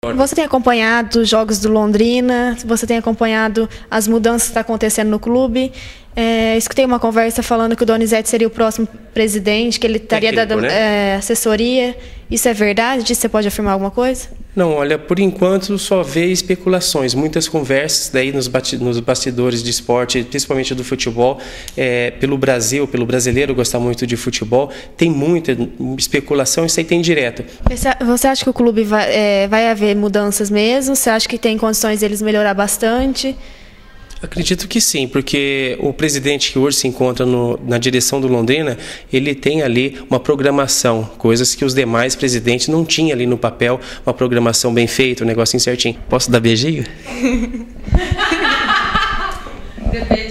Você tem acompanhado os jogos do Londrina? Você tem acompanhado as mudanças que estão acontecendo no clube? Escutei uma conversa falando que o Donizete seria o próximo presidente, que ele estaria dando assessoria. Isso é verdade? Disso você pode afirmar alguma coisa? Não, olha, por enquanto só vê especulações, muitas conversas daí nos bastidores de esporte, principalmente do futebol, pelo Brasil, pelo brasileiro gostar muito de futebol, tem muita especulação, isso aí tem direto. Você acha que o clube vai haver mudanças mesmo? Você acha que tem condições deles melhorar bastante? Acredito que sim, porque o presidente que hoje se encontra na direção do Londrina, ele tem ali uma programação, coisas que os demais presidentes não tinham ali no papel, uma programação bem feita, um negocinho certinho. Posso dar beijinho?